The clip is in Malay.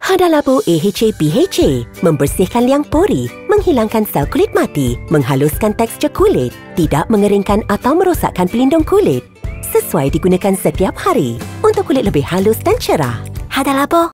Hada Labo AHA BHA membersihkan liang pori, menghilangkan sel kulit mati, menghaluskan tekstur kulit, tidak mengeringkan atau merosakkan pelindung kulit. Sesuai digunakan setiap hari untuk kulit lebih halus dan cerah. Hada Labo.